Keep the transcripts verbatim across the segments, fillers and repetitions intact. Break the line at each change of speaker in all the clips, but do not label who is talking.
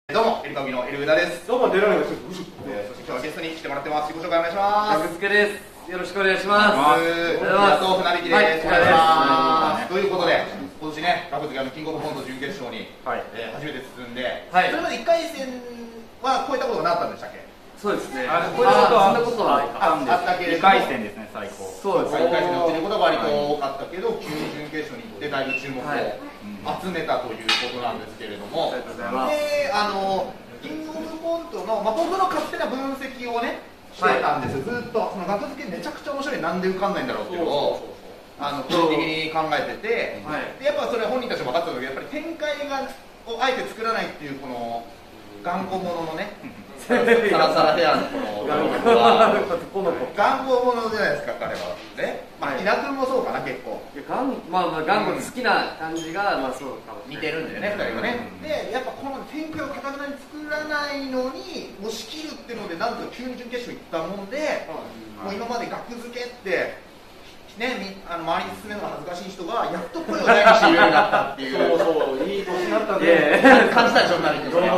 どうも、エルカビのエルウダです。
どうも、デラミです。
えー、そして今日はゲストに来てもらってます。自己紹介お願いします。
グズケです。よろしくお願いします。
ヤトウフナビキです。
はい、
お願いします。ということで、今年ね、格付けのキングオブコント準決勝に、はいえー、初めて進んで、はい、それまでいっかい戦は超えたことがなかったんでしたっけ？
そうですね。
あ、
これはそんなことは
あったけれども、にかい戦ですね、最高。そうですね。いっかい戦で落ちることが割と多かったけど、急に準決勝に行ってだいぶ注目を集めたということなんですけれども、で、あの。キングオブコントの、まあ、僕の勝手な分析をねしてたんですよ、はい、ずっとその額付けめちゃくちゃ面白い、なんで受かんないんだろうっていうのをあの基本的に考えてて、はい、でやっぱそれ本人たちも分かったんだけど、やっぱり展開がをあえて作らないっていうこの頑固者のねサラサラヘアのこの頑固者じゃないですか、彼はね。まあ伊田君もそうかな、結構
まあまあ頑固好きな感じがまあそうかも
似てるんだよね、ふたりがね。でやっぱこの展開をかたくなに作らないのに押し切るっていうので、なんと急に準決勝行ったもんで、もう今まで額付けってね、あの周りに進めるのが恥ずかしい人がやっと声を大にして言うようになったっていう。そうそう、いい年になったんで感じたでしょ、なりと。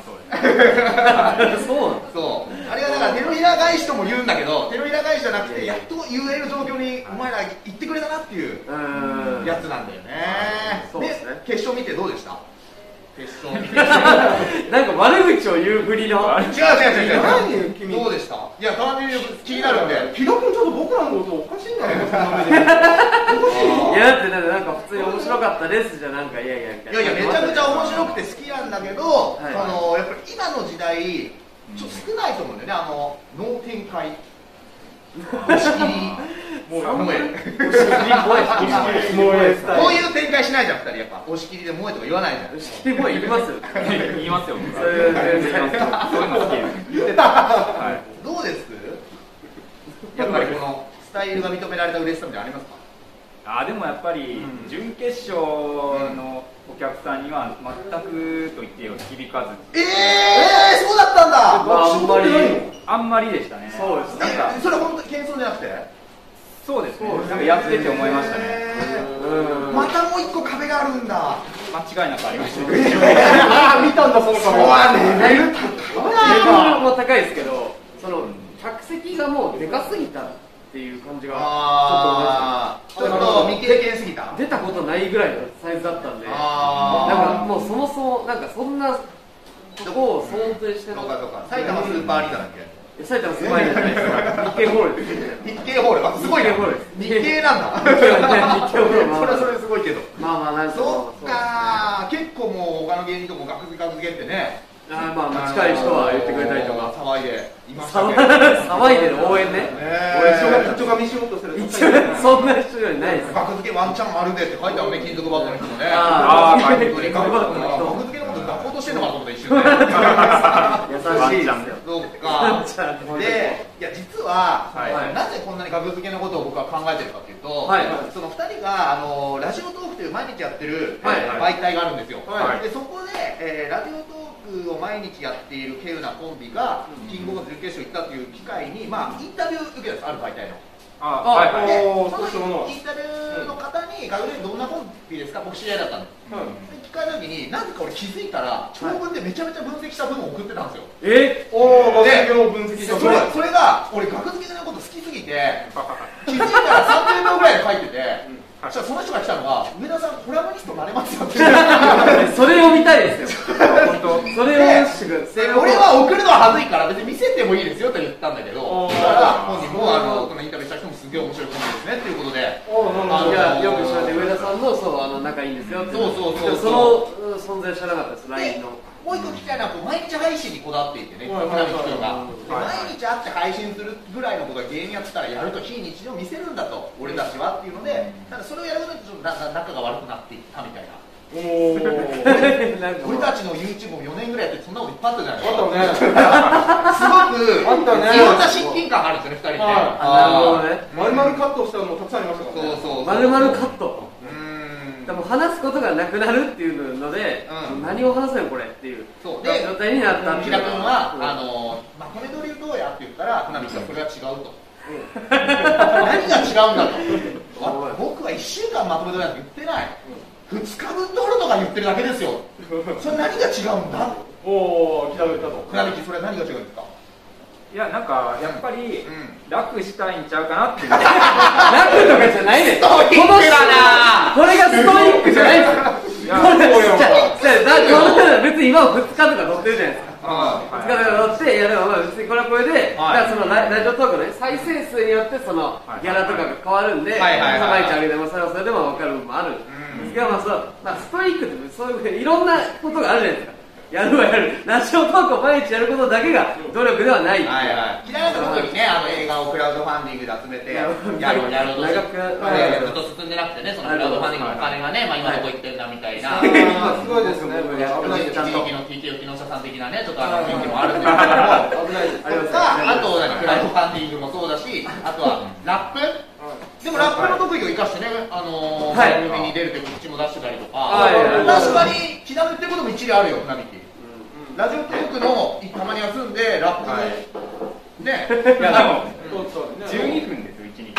そうそう、あれがだから手のひら返しとも言うんだけど、手のひら返しじゃなくてやっと言える状況にお前ら言ってくれたなっていうやつなんだよね。で決勝見てどうでした？決勝見て
なんか悪口を言うふりの
違う違う違う、何君どうでした？いや単純に気になるんで、
木戸君ちょっと僕らのことおかしいんだよね、その目で。
いやだってなんか普通に面白かったですじゃなんかいやいやみたいな。
いやいやめちゃくちゃ面白くて好きなんだけど、そのやっぱり今の時代ちょっと少ないと思うんだよね、あの脳展開押し切りもう燃えこういう展開しないじゃん、ふたり。やっぱ押し切りで燃えとか言わないじゃん。
押し切り燃え言いますよ。
言いますよ。
そういうの好き
言ってた。どうです？やっぱりこのスタイルが認められた嬉しさみたいなのありますか？
あ、でもやっぱり準決勝のお客さんには全くと言ってよ響かず。
ええー、そうだったんだ。
あんまりあんまりでしたね。
そうです。なんかそれ本当に謙遜じゃなくて。
そうですね。なんかやってて思いましたね。
またもう一個壁があるんだ。
間違いなくありました。
ああ、見たんだその壁。
そうはね。レベル高い。
レベルも高いですけど、その客席がもうでかすぎたっていう感じが
ちょっとちょっと未経験すぎた。
出たことないぐらいのサイズだったんで、なんかもうそもそもなんかそんなとこを想定して
なかった。埼玉スーパーアリーナだっけ？
埼玉スーパーアリーナじゃないですか。日経ホールです。
日経ホール、あ、すごいね。日経なんだ。
日経ホール。
それはそれですごいけど。
まあまあなんか
そっか、結構もう他の芸人とも額付け額付けってね。
あまあまあ近い人は言ってくれたりとか
騒いでいましたけど。
騒いでる応援ね。
人が見しようとしてる。
そんな人よりないです。
額付けワンチャンあるでって書いてあるね、金属バットの人もね。
ああ、
額付けのこと抱こうとしてんのかと思った一瞬ね。
優しいですよ。
そうか。で、いや実はなぜこんなに額付けのことを僕は考えてるかというと、そのふたりがあのラジオトークという毎日やってる媒体があるんですよ。でそこでラジオトークを毎日やっている稀有なコンビがキングオブ準決勝行ったという機会に、まあインタビュー受けたんです、ある媒体の。で、そのインタビューの方に「額付けどんなコンビですか？僕知り合いだったんです」聞かれた時に、なぜか俺気づいたら長文でめちゃめちゃ分析した文を送ってたんですよ。
え
おお、額付けの分析
それそれが俺額付けのこと好きすぎて気づいたらさんじゅうびょうぐらいで書いてて。そしたらその人が来たのが「上田さんコラムニストになれますよ」って
それを見たいですよ。本当それをしてく
れ。俺は送るのは恥ずいから別に見せてもいいですよと言ったんだけど、だから本人もあのこのインタビューした人もすげえ面白いコンビですねっていうことで、
いやよく知られて上田さんのそうあの仲いいんですよって。
そうそうそう
その存在知らなかったです。 ライン の
もう一個聞きたいのは毎日配信にこだわっていてね、船引君が毎日会って配信するぐらいのことが芸人やってたらやると非日常を見せるんだと俺たちはっていうので、ただそれをやることにちょっと仲が悪くなっていったみたいな。俺たちの YouTube もよねんぐらいやってそんなこといっぱいあったじゃないですか。すごくいろんな親近感があるんですよね、ふたりで。
なるほどね。
丸々カットしたのもたくさんありましたからね。
そうそう、
丸々カット。でも話すことがなくなるっていうので、何を話せよこれっていう状態になったっていう。
木田君はあのまとめ撮りどうやって言ったら船引はそれは違うと。何が違うんだと。僕はいっしゅうかんまとめ撮りなんて言ってない。ふつかぶん撮るとか言ってるだけですよ。それ何が違うんだ。
おお、ひらめいたと。
船引き、それ何が違うんですか？
いや、なんかやっぱり楽したいんちゃうかなって。
楽とかじゃないねん。この人な。これがストイックじゃないですか。いや、そうよ。だ別に今もふつかとか乗ってるじゃないですか。ふつかとか乗って、いやでもまあ別にこれはこれで、だからそのラジオトークのね再生数によってそのギャラとかが変わるんで、毎日上げてもそれはそれでも分かる部分もある。ですがまあそう、まあストイックってそういういろんなことがあるじゃないですか。やるはやる。ラジオトークを毎日やることだけが努力ではない。
はいはい。嫌いなことにね、あの映画をクラウドファンディングで集めてやろうやろうとして、ずっと進んでなくてね、そのクラウドファンディングのお金がね、まあ今どこ行ってんだみたいな。
すごいですね。
危ない地域の ティーケー 機能者さん的なね、ちょっとあの雰囲気もあるんですけども。危ないです。あとクラウドファンディングもそうだし、あとはラップ。でもラップの特技を生かしてね、あの番組に出るという口も出してたりとか、確かに気だめってことも一理あるよ、船引き。ラジオトークのたまに休んでラップね、
いやでもじゅうにふんですよ、いちにち。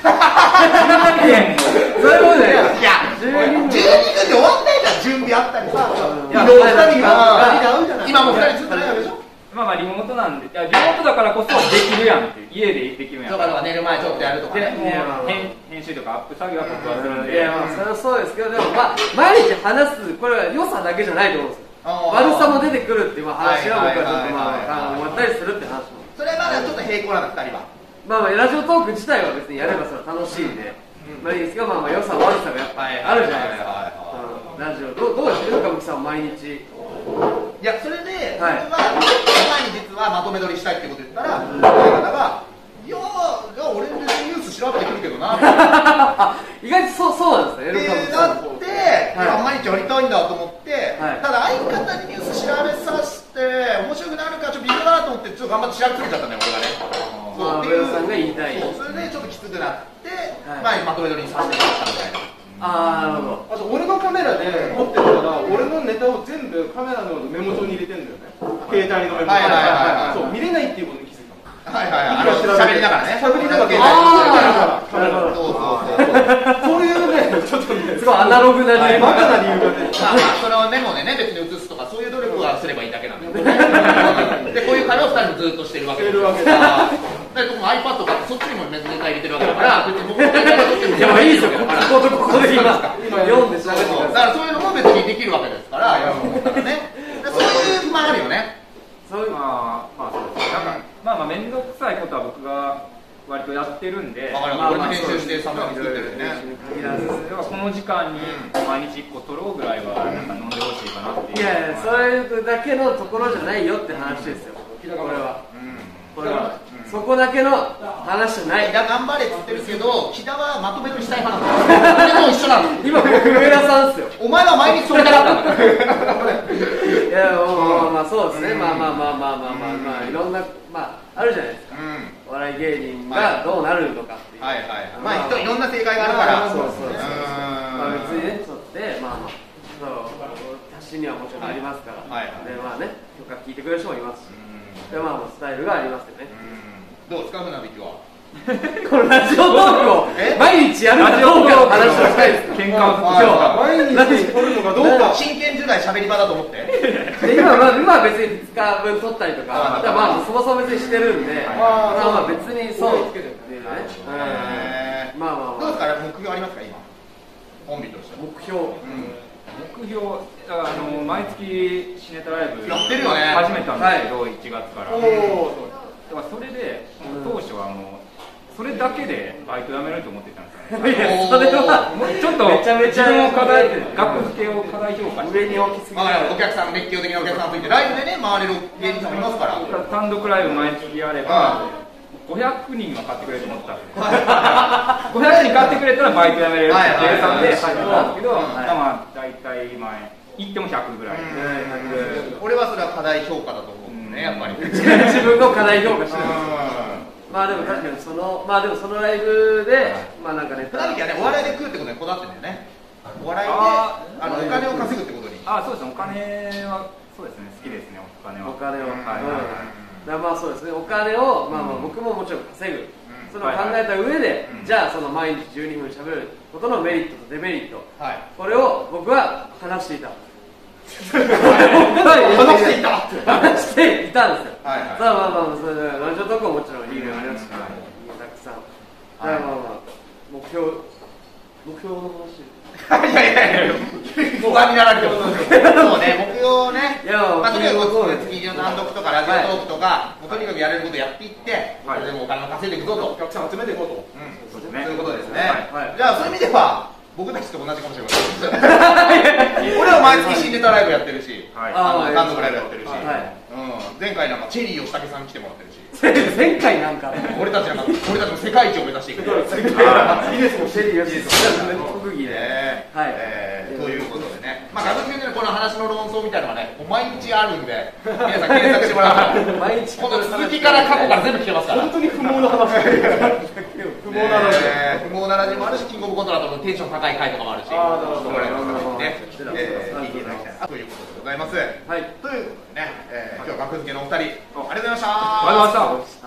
そういうことだよ。
いや、じゅうにふんで終わんないから、準備あったりさ、今もふたりずっとないわけでしょ。
まあまあリモートなんで、いやリモートだからこそできるやんっていう、家でできるやん。
とか寝る前ちょっとやるとかね。
編集とかアップ作業は僕はするんで。
いやまあそれはそうですけど、でもまあ毎日話すこれは良さだけじゃないと思うんですよ。悪さも出てくるっていう話は僕はちょっとまあ思ったりするって話も。
それはまだちょっと平行なんだふたりは。
まあまあラジオトーク自体は別にやればそれは楽しいんで、まあいいですけど、まあまあ良さ悪さがやっぱあるじゃないですか。ラジオどうどうしてるかむきさん毎日。
いやそれで僕が前に実はまとめ撮りしたいってこと言ったら、相方がいやいや俺別にニュース調べてくるけどな。
意外とそうそうなんですね。
でだって毎日やりたいんだと思って、ただ相方にニュース調べさせて面白くなるかちょっと微妙だなと思ってちょっと頑張って調べ続けちゃったんだよ俺がね。
そうっていうさんが言いたい。
それでちょっときつくなって、まあまとめ撮りにさせてもらったみたいな。
ああなるほど。
あと俺のカメラで撮ってるから俺のネタを全部カメラのメモ帳に入れてるんだよね。携帯のメモ帳。そう見れないっていうことに気づいた。
はいはいはい。喋りながらね。喋りながら携帯。
なるほど。
そうそうそう。
そういうねちょっとね
すごいアナログな理由。
バカな理由がね。
まあまあそれをメモでね別に写すとかそういう努力はすればいいだけなんだよ。でこういう会話をふたりもずっとしてるわけです。してるわけだ。だから僕も iPad とかそっちにもネタ入れてるわけだから別に僕もネタ撮っても。
いやまあいいですよ。こことここで今読んでしゃべってください。
だからそういうのも別にできるわけですからやろうと思ったらね。そういうまああるよね。
そういう
まあまあそうです。なんかまあまあ面倒くさいことは僕が割とやってるんで、
まあ俺も編集してサムネ作ってるんでね。
この時間に毎日いっこ取ろうぐらいはなんか飲んでほしいかなっていう。
いやいやそういうだけのところじゃないよって話ですよ。これは。これはそこだけの話じゃない。
木田頑張れって言ってるけど、木田はまとめ撮りしたい派なんだよ。でも一緒なの。
今僕上田さんですよ。
お前は毎日撮りたかったんだ。
いやまあまあそうですね。まあまあまあまあまあまあまあいろんなまああるじゃないですか。お笑い芸人がどうなるのかっていう。
はいはい。まあ人いろんな正解があるから。
そうそうそう。まあ別にね撮ってまあまあそう足しにはもちろんありますから。でまあねとか聞いてくれる人もいますし。でまあスタイルがありますよね。
どうですか船引きは。
このラジオトークを毎日やるかどうかの話をしたいです。
喧嘩を今日は
毎日撮るのかどうか。
真剣10代喋り場だと思って。
今まあ今は別にふつかぶん撮ったりとか、まあそもそも別にしてるんで、まあまあ別にそうっていうね。まあまあ
どうですか目標ありますか今。コンビとして。
目標。
目標だからあの毎月シネタライブ
やってるよね。
始めたんですけどいちがつから。だからそれで当初はもうそれだけでバイト辞めると思ってたんですよね。
いやそれは
ちょっと
めちゃめちゃ
自分を課題学付けを課題評価して
上に置きすぎる。
お客さん熱狂的なお客さんといてライブでね回れる芸人さんもいますから。
単独ライブ毎月やればごひゃくにんは買ってくれると思ってたんですよ。ごひゃくにん買ってくれたらバイト辞めれるって計算で始めたんですけど、まあ大体今行ってもひゃくぐらい。
俺はそれは課題評価だと思うねやっぱり。
自分の課題評価してる。まあでも確かにそのまあでもそのライブでまあなんかね。
船引きはねお笑いで食うってことにこだわってるんだよね。お笑いであのお金を稼ぐってことに。
あそうですねお金はそうですね好きですねお金は。
お金を。だまあそうですねお金をまあまあ僕ももちろん稼ぐ。それを考えた上でじゃあその毎日じゅうにふんしゃべることのメリットとデメリットこれを僕は話していた。
話していた
話していたんですよ。
はいはい。
さあまあまあそれでラジオトークももちろんリーグありますから、たくさん。まあまあまあ目標目標の話。
いやいやいや、不安になられてもそうね、目標ね、まあとにかく月の単独とかラジオトークとか、もうとにかくやれることやっていって、それでもお金を稼いでいくぞと、
お客さん集めていこうと、
そういうことですね。じゃあそういう意味では僕たちと同じかもしれません。俺は毎月新ネタライブやってるし、単独ライブやってるし、前回なんかチェリー吉武さん来てもらってるし。
前回なんか
俺たちなんか俺たちも世界一を目指していく。
いいですもん、
シェリーよし特技で。
はい。ということでね、まあガブキュンでこの話の論争みたいなのがね、毎日あるんで、皆さん検索してもらうと、毎日この続きから過去から全部聞けますから。
本当に不毛な話。不毛な話。
不毛なラジもあるし、キングオブコントだとテンション高い回とかもあるし、
ああ、なるほど。
ね、聞いていただきたいなということでございます。はい。ということでね、今日は学付けのお二人ありがとうございました。
ありがとうございました。